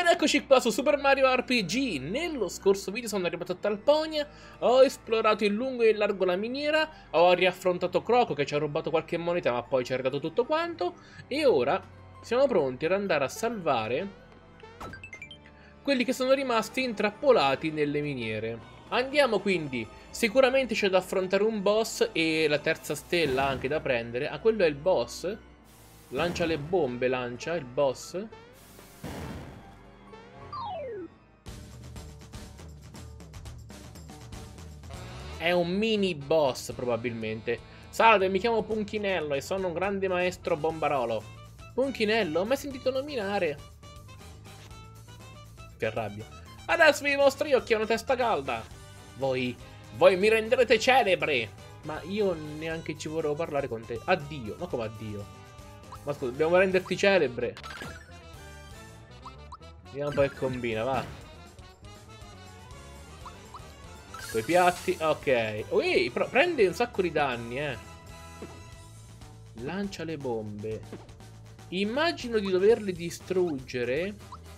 Ed eccoci qua su Super Mario RPG. Nello scorso video sono arrivato a Talponia, ho esplorato in lungo e in largo la miniera, ho riaffrontato Croco che ci ha rubato qualche moneta ma poi ci ha ridato tutto quanto, e ora siamo pronti ad andare a salvare quelli che sono rimasti intrappolati nelle miniere. Andiamo quindi, sicuramente c'è da affrontare un boss e la terza stella anche da prendere. Ah, quello è il boss? Lancia le bombe, lancia il boss. È un mini boss probabilmente. Salve, mi chiamo Punchinello e sono un grande maestro bombarolo. Punchinello? Mai sentito nominare? Che arrabbia. Adesso vi mostro io chi ha una testa calda. Voi mi renderete celebre. Ma io neanche ci volevo parlare con te. Addio. Ma come addio? Ma scusa, dobbiamo renderti celebre. Vediamo un po' che combina, va. Quei piatti, ok. Ui, prende un sacco di danni, Lancia le bombe. Immagino di doverle distruggere.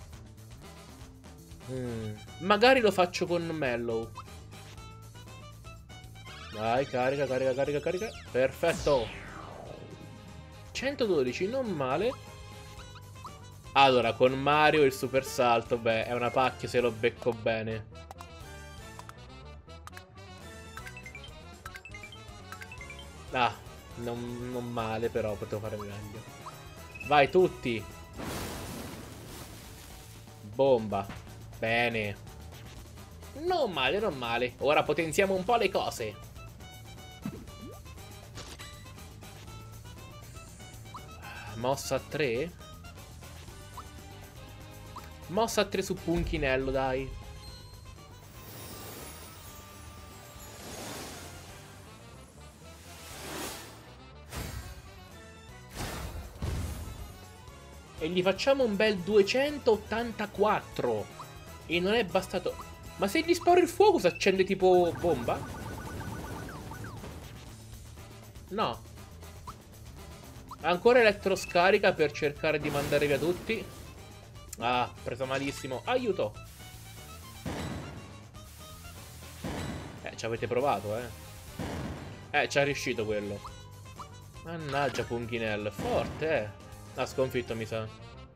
Magari lo faccio con Mellow. Vai, carica, carica, carica, carica. Perfetto. 112, non male. Allora, con Mario il super salto, beh, è una pacchia se lo becco bene. Ah, non male, però potevo fare meglio. Vai, tutti. Bomba. Bene. Non male, non male. Ora potenziamo un po' le cose. Mossa a 3. Mossa a 3 su Punchinello, dai. E gli facciamo un bel 284. E non è bastato. Ma se gli sparo il fuoco si accende tipo bomba? No. Ancora elettroscarica per cercare di mandare via tutti. Ah, preso malissimo. Aiuto. Ci avete provato, ci è riuscito quello. Mannaggia Punchinello, è forte, Ha sconfitto, mi sa.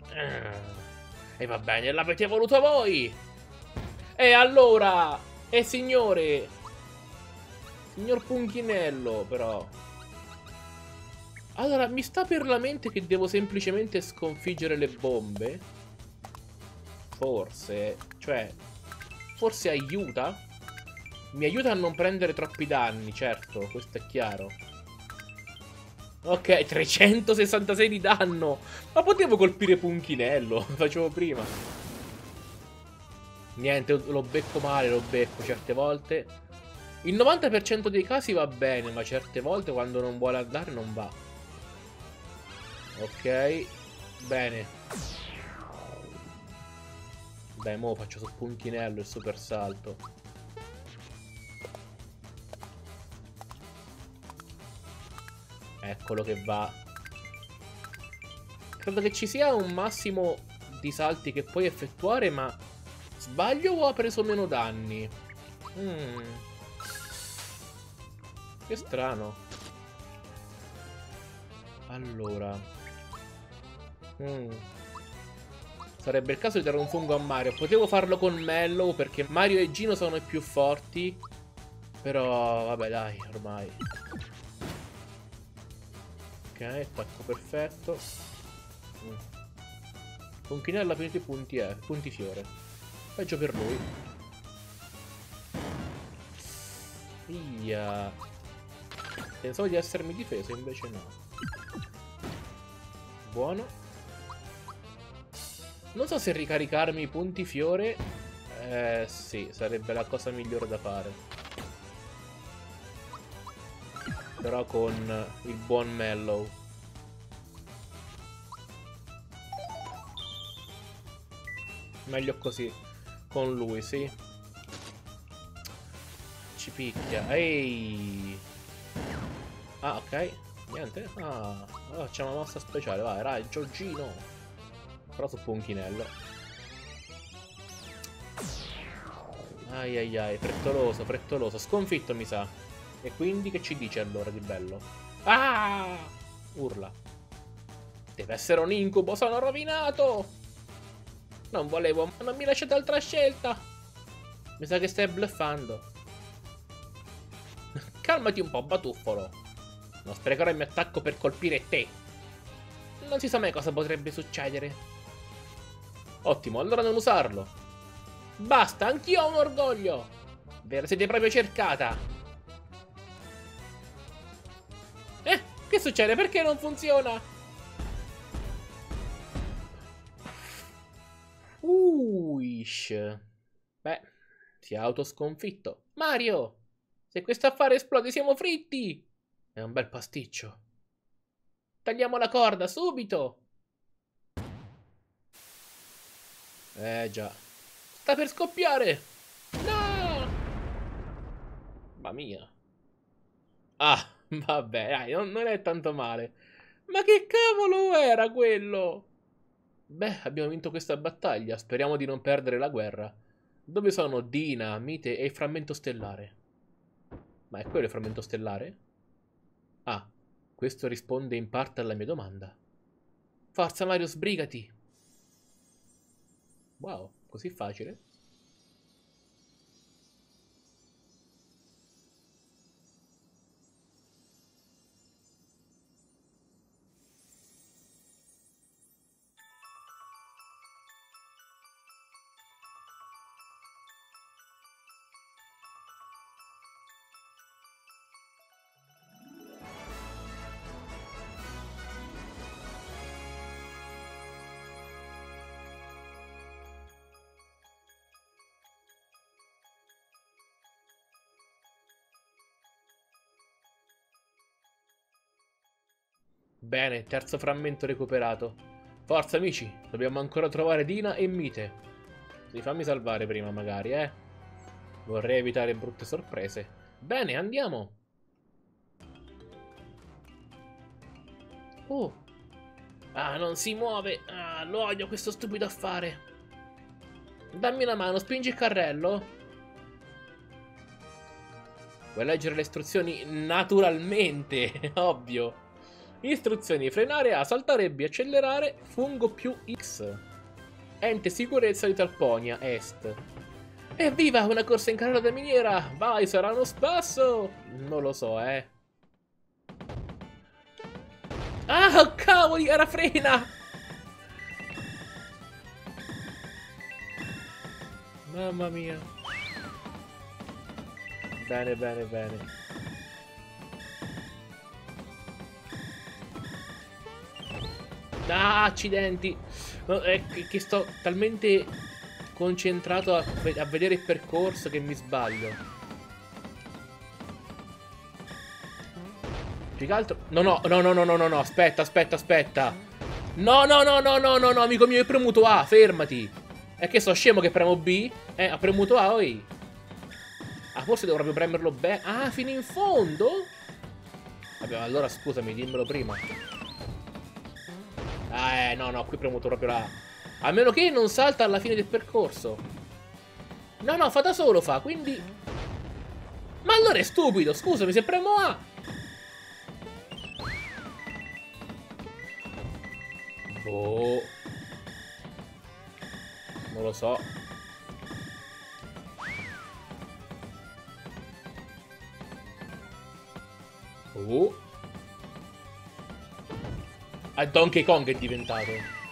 E va bene, l'avete voluto voi! E allora! Signore! Signor Punchinello, però. Allora, mi sta per la mente che devo semplicemente sconfiggere le bombe? Forse. Cioè, forse aiuta? Mi aiuta a non prendere troppi danni, certo, questo è chiaro. Ok, 366 di danno. Ma potevo colpire Punchinello, lo facevo prima. Niente, lo becco male, lo becco certe volte. Il 90% dei casi va bene, ma certe volte quando non vuole andare non va. Ok, bene. Beh, mo faccio su Punchinello il super salto. Eccolo che va. Credo che ci sia un massimo di salti che puoi effettuare, ma sbaglio o ha preso meno danni? Che strano. Allora. Sarebbe il caso di dare un fungo a Mario. Potevo farlo con Mellow perché Mario e Gino sono i più forti. Però, vabbè, dai, ormai. Ok, attacco perfetto. Punchinello ha finito i punti, punti fiore. Peggio per lui. Via. Pensavo di essermi difeso, invece no. Buono. Non so se ricaricarmi i punti fiore. Sì, sarebbe la cosa migliore da fare. Però con il buon Mellow. Meglio così. Con lui, sì. Ci picchia. Ehi. Ah, ok. Niente. Ah, allora facciamo una mossa speciale. Vai, raggio Gino. Però su Punchinello. Ai ai ai, frettoloso, frettoloso. Sconfitto, mi sa. E quindi che ci dice allora di bello? Ah! Urla. Deve essere un incubo, sono rovinato! Non volevo, ma non mi lasciate altra scelta. Mi sa che stai bluffando. Calmati un po', batuffolo. Non sprecherò il mio attacco per colpire te. Non si sa mai cosa potrebbe succedere. Ottimo, allora non usarlo. Basta, anch'io ho un orgoglio. Ve la siete proprio cercata. Che succede? Perché non funziona? Uish. Beh, si è autosconfitto. Mario! Se questo affare esplode siamo fritti! È un bel pasticcio. Tagliamo la corda, subito! Già. Sta per scoppiare! No! Mamma mia. Ah, vabbè, dai, non è tanto male. Ma che cavolo era quello? Beh, abbiamo vinto questa battaglia. Speriamo di non perdere la guerra. Dove sono Dina, Mite e il frammento stellare? Ma è quello il frammento stellare? Ah, questo risponde in parte alla mia domanda. Forza Mario, sbrigati! Wow, così facile? Bene, terzo frammento recuperato. Forza amici, dobbiamo ancora trovare Dina e Mite. Sì, fammi salvare prima magari, eh. Vorrei evitare brutte sorprese. Bene, andiamo. Oh. Ah, non si muove. Ah, lo odio questo stupido affare. Dammi una mano, spingi il carrello. Vuoi leggere le istruzioni? Naturalmente, ovvio. Istruzioni: frenare A, saltare B, accelerare, fungo più X. Ente sicurezza di Talponia, Est. Evviva, una corsa in carrello da miniera! Vai, sarà uno spasso! Non lo so, eh. Ah, cavoli, era frena! Mamma mia. Bene, bene, bene. Ah, accidenti. No, è che sto talmente concentrato a vedere il percorso che mi sbaglio. Più che altro... No, no, no, no, no, no, no, no, aspetta, aspetta, aspetta. No, no, no, no, no, no, no, amico mio, hai premuto A, fermati. È che sto scemo che premo B? Ha premuto A, oi. Ah, forse devo proprio premerlo bene. Ah, fino in fondo? Vabbè, allora scusami, dimmelo prima. Ah, no, no, qui ho premuto proprio la A. A meno che non salta alla fine del percorso. No, no, fa da solo, fa, quindi... Ma allora è stupido, scusami, se premo A... Boh. Non lo so. Ah, Donkey Kong è diventato.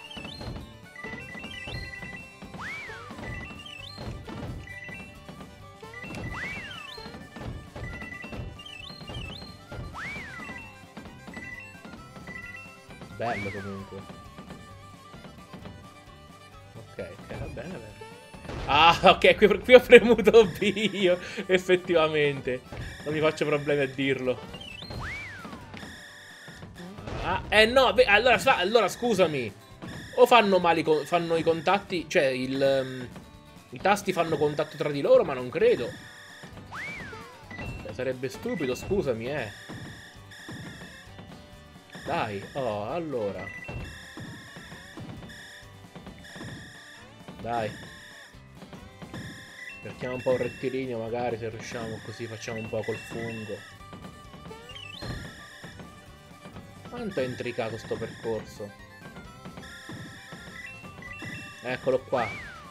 Bello comunque. Ok, ok, va bene, va bene. Ah, ok, qui ho premuto B io, effettivamente. Non mi faccio problemi a dirlo. Ah, no, allora scusami. O fanno male fanno i contatti, cioè i tasti fanno contatto tra di loro, ma non credo. Sarebbe stupido, scusami, eh. Dai, oh, allora. Dai. Cerchiamo un po' un rettilineo, magari se riusciamo, così facciamo un po' col fungo. Quanto è intricato sto percorso. Eccolo qua.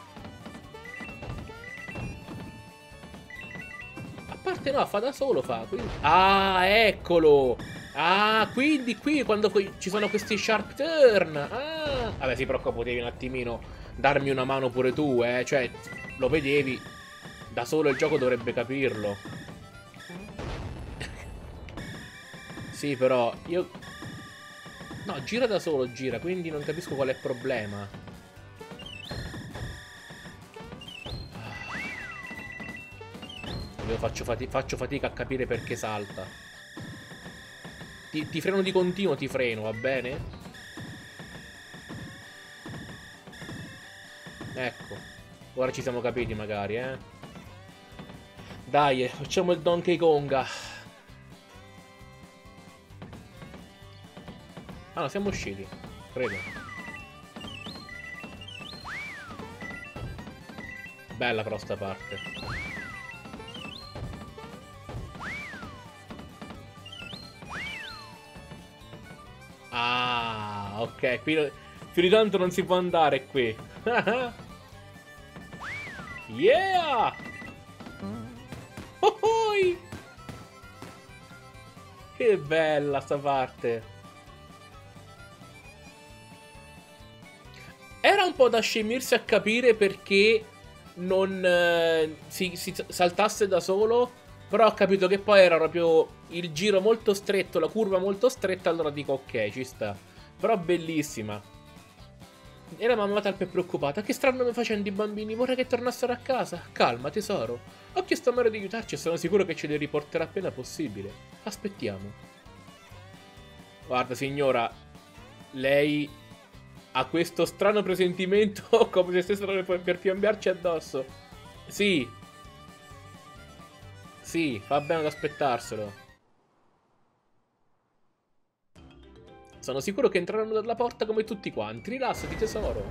A parte no, fa da solo, fa. Quindi... Ah, eccolo. Ah, quindi qui quando ci sono questi sharp turn. Ah. Vabbè, sì, però potevi un attimino darmi una mano pure tu, eh. Cioè, lo vedevi. Da solo il gioco dovrebbe capirlo. Sì, però io... No, gira da solo, gira, quindi non capisco qual è il problema. Io faccio fatica a capire perché salta. Ti freno di continuo, ti freno, va bene? Ecco. Ora ci siamo capiti magari, eh. Dai, facciamo il Donkey Konga. Ah no, siamo usciti. Credo. Bella però sta parte. Ah, ok. Qui più di tanto non si può andare qui. Yeah! Oh, oh! Che bella sta parte. Era un po' da scemirsi a capire perché non si saltasse da solo. Però ho capito che poi era proprio il giro molto stretto, la curva molto stretta. Allora dico ok, ci sta. Però bellissima. E la mamma talpa è preoccupata. Che stanno facendo i bambini? Vorrei che tornassero a casa. Calma, tesoro. Ho chiesto a Mario di aiutarci e sono sicuro che ce li riporterà appena possibile. Aspettiamo. Guarda, signora. Lei ha questo strano presentimento come se stessero per piombarci addosso. Sì. Sì, fa bene ad aspettarselo. Sono sicuro che entreranno dalla porta come tutti quanti. Rilassati, tesoro.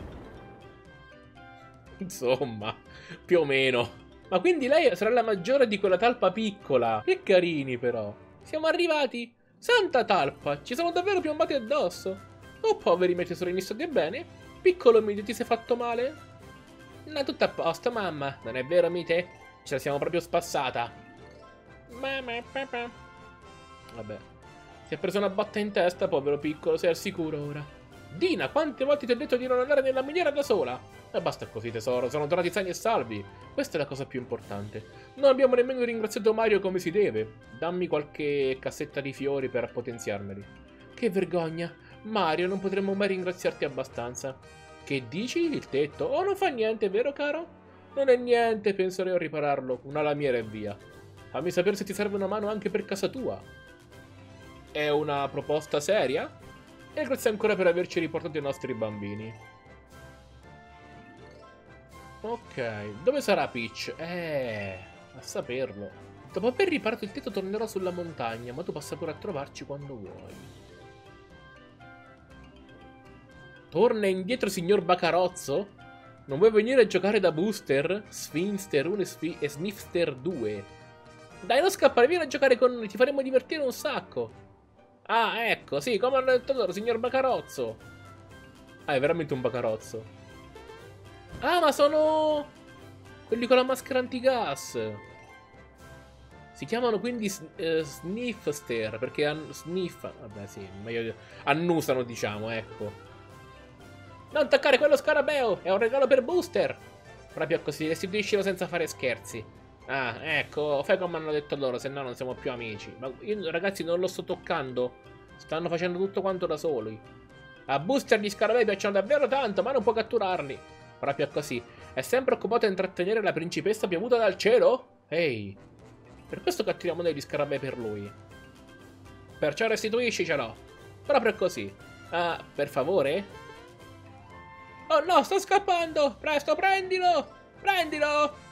Insomma, più o meno. Ma quindi lei è sorella maggiore di quella talpa piccola. Che carini, però. Siamo arrivati. Santa talpa, ci siamo davvero piombati addosso. Oh, poveri miei tesorini, state bene? Piccolo Mite, ti sei fatto male? No, tutto a posto, mamma. Non è vero, Mite? Ce la siamo proprio spassata. Mamma, papà. Vabbè. Si è preso una botta in testa, povero piccolo, sei al sicuro ora. Dina, quante volte ti ho detto di non andare nella miniera da sola? E basta così, tesoro, sono tornati sani e salvi. Questa è la cosa più importante. Non abbiamo nemmeno ringraziato Mario come si deve. Dammi qualche cassetta di fiori per potenziarmeli. Che vergogna. Mario, non potremmo mai ringraziarti abbastanza. Che dici? Il tetto? Oh, non fa niente, vero caro? Non è niente, penserei a ripararlo. Una lamiera e via. Fammi sapere se ti serve una mano anche per casa tua. È una proposta seria? E grazie ancora per averci riportato i nostri bambini. Ok, dove sarà Peach? A saperlo. Dopo aver riparato il tetto tornerò sulla montagna, ma tu passa pure a trovarci quando vuoi. Torna indietro, signor Bacarozzo? Non vuoi venire a giocare da Booster, Sphinster 1 e Snifster 2? Dai, non scappare, vieni a giocare con noi, ti faremo divertire un sacco. Ah, ecco, sì, come hanno detto loro, signor Bacarozzo. Ah, è veramente un Bacarozzo. Ah, ma sono quelli con la maschera antigas. Si chiamano quindi Sniffster, perché sniffano. Vabbè, sì, meglio annusano, diciamo, ecco. Non toccare quello scarabeo, è un regalo per Booster. Proprio così, restituiscilo senza fare scherzi. Ah, ecco, fai come hanno detto loro, se no non siamo più amici. Ma io, ragazzi, non lo sto toccando. Stanno facendo tutto quanto da soli. A Booster gli scarabei piacciono davvero tanto, ma non può catturarli. Proprio così. È sempre occupato a intrattenere la principessa piovuta dal cielo? Ehi. Per questo catturiamo noi gli scarabei per lui. Perciò restituiscicelo. Proprio così. Ah, per favore? Oh no, sto scappando! Presto, prendilo! Prendilo!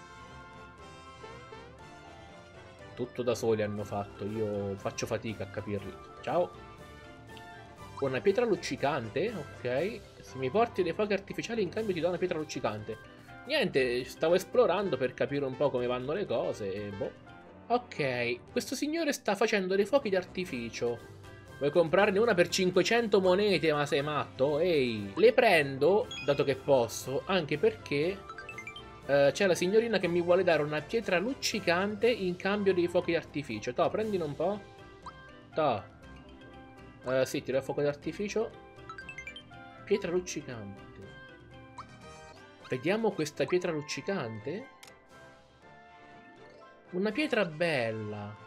Tutto da soli hanno fatto, io faccio fatica a capirli. Ciao. Una pietra luccicante, ok. Se mi porti dei fuochi artificiali in cambio ti do una pietra luccicante. Niente, stavo esplorando per capire un po' come vanno le cose e boh. Ok, questo signore sta facendo dei fuochi d'artificio. Vuoi comprarne una per 500 monete, ma sei matto? Ehi, le prendo, dato che posso, anche perché c'è la signorina che mi vuole dare una pietra luccicante in cambio dei fuochi d'artificio. Toh, prendine un po'. Toh. Sì, tiro il fuoco d'artificio. Pietra luccicante. Vediamo questa pietra luccicante. Una pietra bella.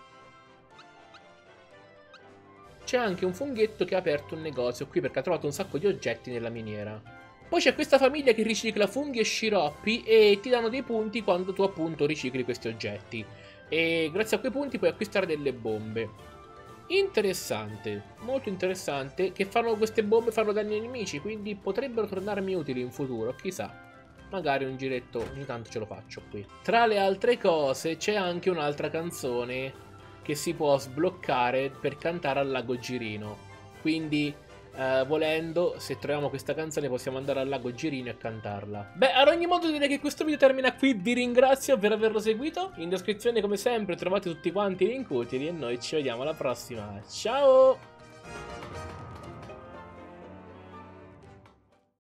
C'è anche un funghetto che ha aperto un negozio qui perché ha trovato un sacco di oggetti nella miniera. Poi c'è questa famiglia che ricicla funghi e sciroppi e ti danno dei punti quando tu appunto ricicli questi oggetti. E grazie a quei punti puoi acquistare delle bombe. Interessante, molto interessante, che queste bombe fanno danni ai nemici, quindi potrebbero tornarmi utili in futuro, chissà. Magari un giretto ogni tanto ce lo faccio qui. Tra le altre cose c'è anche un'altra canzone che si può sbloccare per cantare al lago Girino. Quindi, volendo, se troviamo questa canzone possiamo andare al lago Girino e cantarla. Beh, ad ogni modo direi che questo video termina qui. Vi ringrazio per averlo seguito. In descrizione, come sempre, trovate tutti quanti i link utili e noi ci vediamo alla prossima. Ciao!